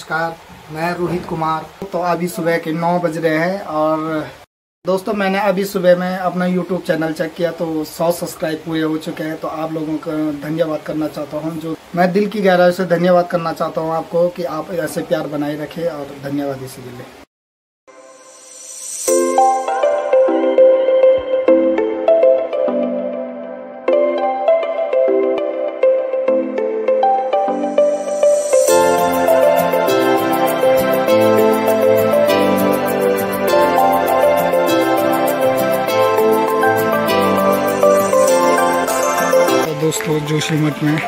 नमस्कार, मैं रोहित कुमार। तो अभी सुबह के 9 बज रहे हैं और दोस्तों मैंने अभी सुबह में अपना YouTube चैनल चेक किया तो 100 सब्सक्राइब पूरे हो चुके हैं। तो आप लोगों का धन्यवाद करना चाहता हूं, जो मैं दिल की गहराई से धन्यवाद करना चाहता हूं आपको कि आप ऐसे प्यार बनाए रखें और धन्यवाद इसी के लिए। दोस्तों जोशीमठ में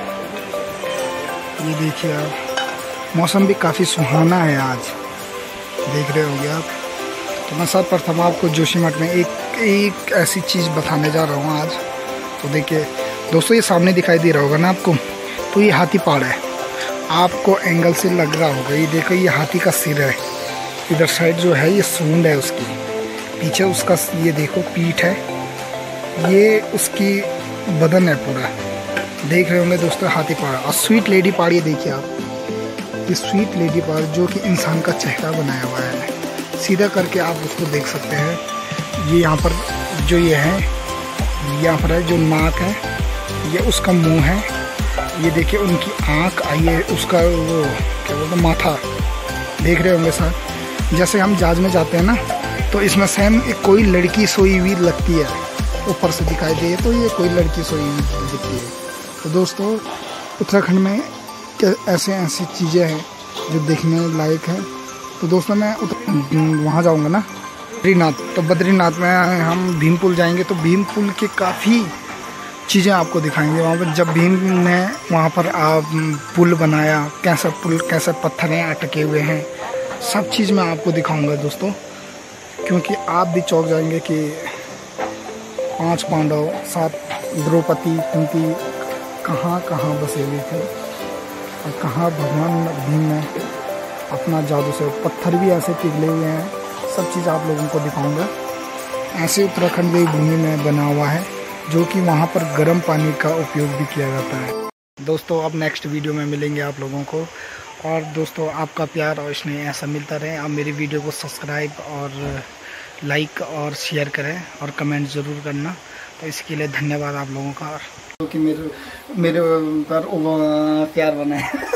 ये देखिए आप, मौसम भी काफ़ी सुहाना है आज, देख रहे होंगे आप। तो मैं सर्वप्रथम आपको जोशीमठ में एक ऐसी चीज़ बताने जा रहा हूँ आज। तो देखिए दोस्तों, ये सामने दिखाई दे रहा होगा ना आपको, तो ये हाथी पहाड़ है। आपको एंगल से लग रहा होगा, ये देखो ये हाथी का सिर है। इधर साइड जो है ये सूंड है उसकी, पीछे उसका ये देखो पीठ है, ये उसकी बदन है पूरा। देख रहे होंगे दोस्तों हाथी पहाड़। और स्वीट लेडी पहाड़ ये देखिए आप, ये स्वीट लेडी पहाड़ जो कि इंसान का चेहरा बनाया हुआ है। सीधा करके आप उसको देख सकते हैं। ये यहाँ पर जो ये है, यहाँ पर है जो नाक है, ये उसका मुंह है। ये देखिए उनकी आँख, ये उसका वो क्या बोलते हैं माथा। देख रहे होंगे सर, जैसे हम जहाज में जाते हैं ना, तो इसमें सेम एक कोई लड़की सोई हुई लगती है, ऊपर से दिखाई दे तो ये कोई लड़की सोई हुई दिखती है। तो दोस्तों उत्तराखंड में ऐसी चीज़ें हैं जो देखने लायक है। तो दोस्तों मैं वहाँ जाऊँगा ना बद्रीनाथ, तो बद्रीनाथ में हम भीम पुल जाएंगे, तो भीम पुल के काफ़ी चीज़ें आपको दिखाएंगे वहाँ पर। जब भीम ने वहाँ पर पुल बनाया, कैसा पुल, कैसे पत्थरें अटके हुए हैं, सब चीज़ मैं आपको दिखाऊँगा दोस्तों। क्योंकि आप भी चौंक जाएंगे कि 5 पांडव, 7 द्रौपदी, कुंती कहाँ बसे हुए थे और कहाँ भगवान भीम ने अपना जादू से, पत्थर भी ऐसे पिघले हुए हैं। सब चीज़ आप लोगों को दिखाऊंगा। ऐसे उत्तराखंड की भूमि में बना हुआ है, जो कि वहाँ पर गर्म पानी का उपयोग भी किया जाता है। दोस्तों अब नेक्स्ट वीडियो में मिलेंगे आप लोगों को। और दोस्तों आपका प्यार और स्नेह ऐसा मिलता रहे। आप मेरी वीडियो को सब्सक्राइब और लाइक और शेयर करें और कमेंट ज़रूर करना। तो इसके लिए धन्यवाद आप लोगों का, जो कि मेरे पर प्यार बनाए।